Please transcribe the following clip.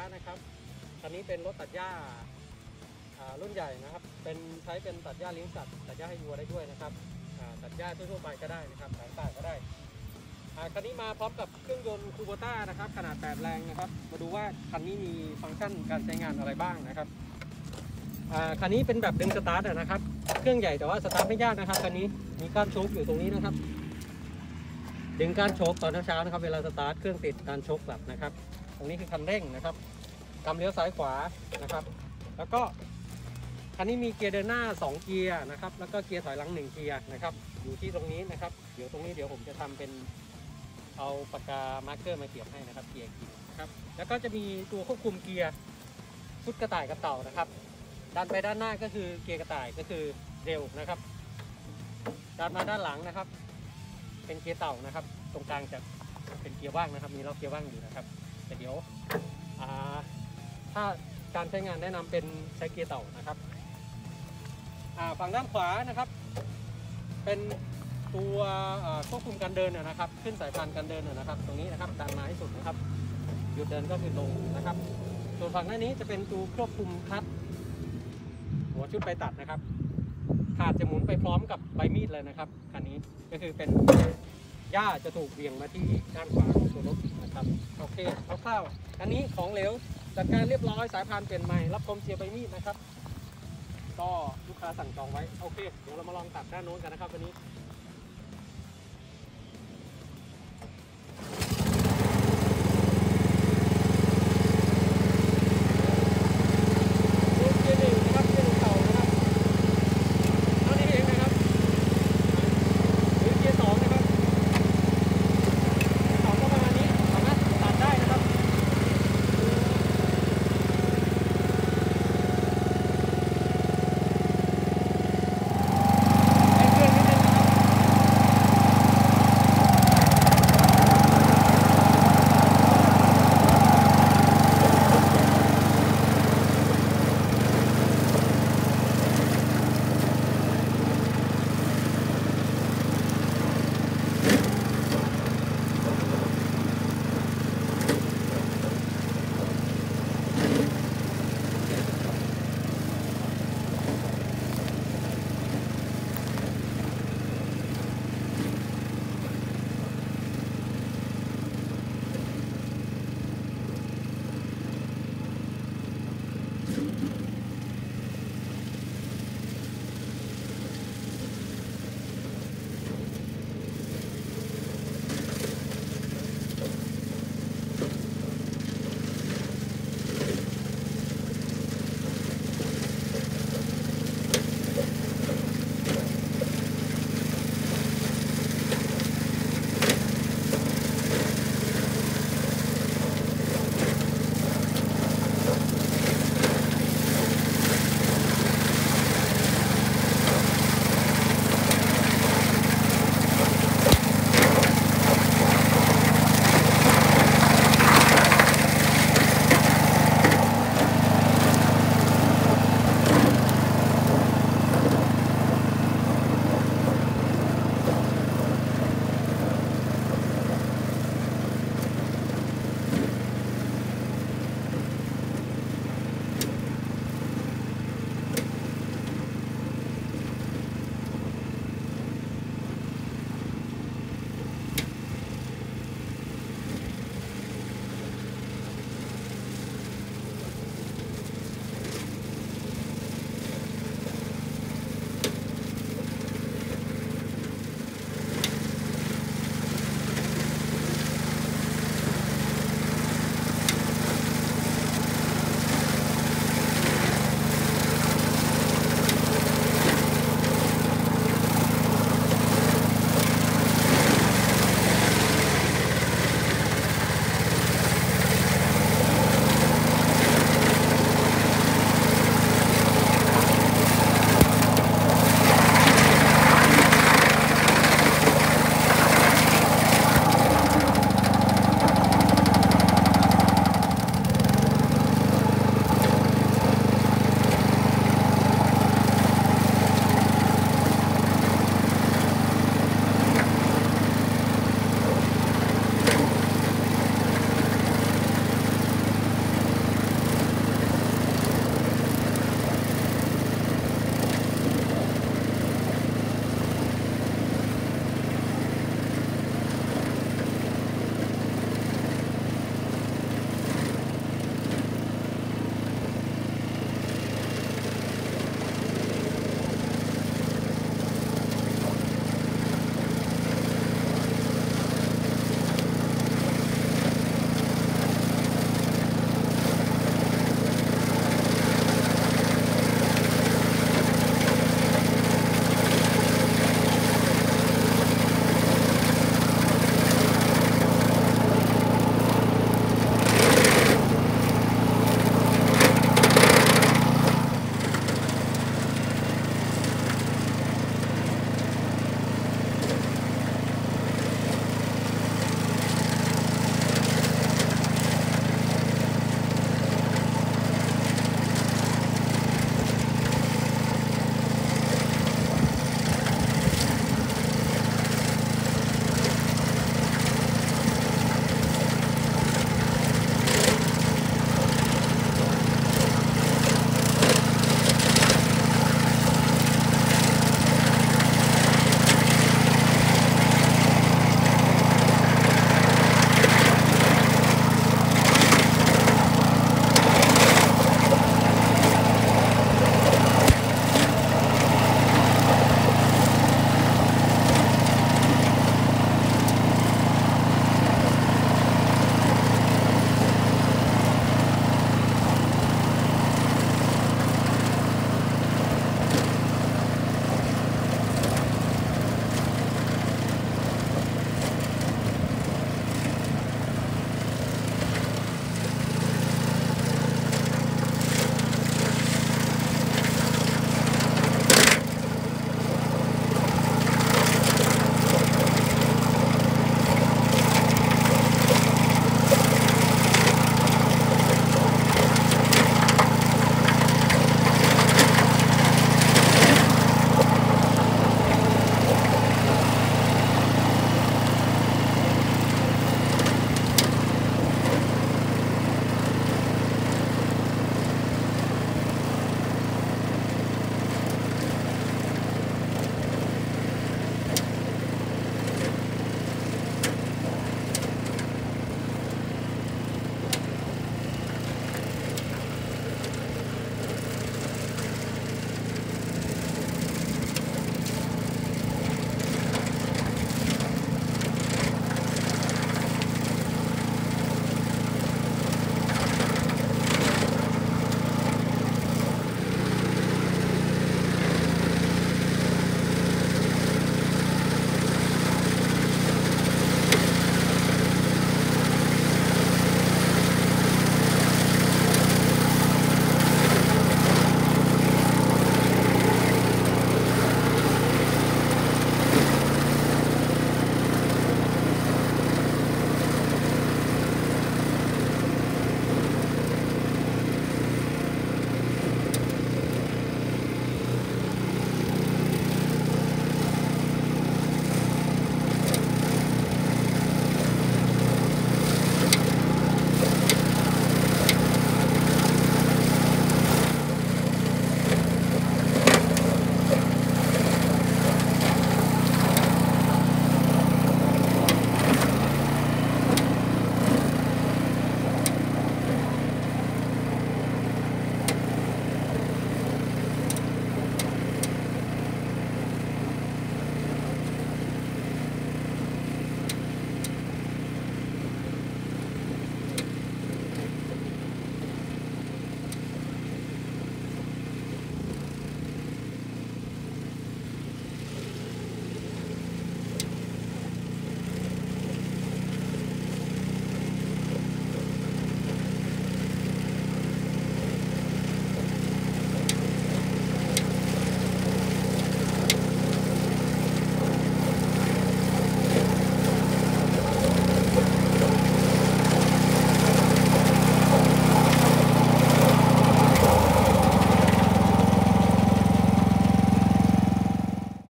นะครับคันนี้เป็นรถตัดหญ้ารุ่นใหญ่นะครับใช้เป็นตัดหญ้าเลี้ยงสัตว์ตัดหญ้าให้วัวได้ด้วยนะครับตัดหญ้าทั่วๆไปก็ได้นะครับสายต่างก็ได้คันนี้มาพร้อมกับเครื่องยนต์คูโบต้านะครับขนาด8แรงนะครับมาดูว่าคันนี้มีฟังก์ชันการใช้งานอะไรบ้างนะครับคันนี้เป็นแบบดึงสตาร์ทนะครับเครื่องใหญ่แต่ว่าสตาร์ทไม่ยากนะครับคันนี้มีก้านโชคอยู่ตรงนี้นะครับดึงก้านโชคตอนเช้าๆนะครับเวลาสตาร์ทเครื่องติดก้านโชคกลับนะครับตรงนี้คือคันเร่งนะครับกำเลี้ยวซ้ายขวานะครับแล้วก็คันนี้มีเกียร์เดินหน้า2เกียร์นะครับแล้วก็เกียร์ถอยหลัง1เกียร์นะครับอยู่ที่ตรงนี้นะครับเดี๋ยวตรงนี้เดี๋ยวผมจะทำเป็นเอาปากกามาร์กเกอร์มาเขียนให้นะครับเกียร์กินนะครับแล้วก็จะมีตัวควบคุมเกียร์ชุดกระต่ายกับเต่านะครับดันไปด้านหน้าก็คือเกียร์กระต่ายก็คือเร็วนะครับดันมาด้านหลังนะครับเป็นเกียร์เต่านะครับตรงกลางจะเป็นเกียร์ว่างนะครับมีล็อกเกียร์ว่างอยู่นะครับแต่เดี๋ยวถ้าการใช้งานแนะนำเป็นใช้เกียร์เต่านะครับฝั่งด้านขวานะครับเป็นตัวควบคุมการเดินนะครับขึ้นสายพานการเดินนะครับตรงนี้นะครับดันมาให้สุดนะครับหยุดเดินก็คือลงนะครับส่วนฝั่งด้านนี้จะเป็นตัวควบคุมคลัตช์หัวชุดไปตัดนะครับขาดจะหมุนไปพร้อมกับใบมีดเลยนะครับคันนี้ก็คือเป็นหญ้าจะถูกเบี่ยงมาที่ด้านขวาของตัวรถนะครับโอเคคร่าวๆอันนี้ของเหลวจัดการเรียบร้อยสายพานเปลี่ยนใหม่รับคมเสียบใบมีดนะครับก็ลูกค้าสั่งจองไว้โอเคเดี๋ยวเรามาลองตัดด้านโน้นกันนะครับวันนี้